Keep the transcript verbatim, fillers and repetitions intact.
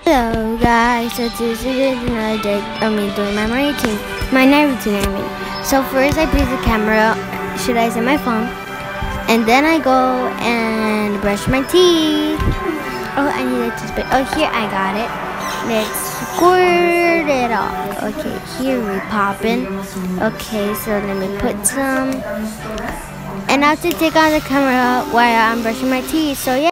Hello guys, so this is another day of me doing my morning routine, my night routine I mean. So first I place the camera, should I say my phone, and then I go and brush my teeth. Oh, I need a toothpick. Oh, here I got it. Let's squirt it off. Okay, here we poppin'. Okay, so let me put some. And I have to take on the camera while I'm brushing my teeth. So yeah.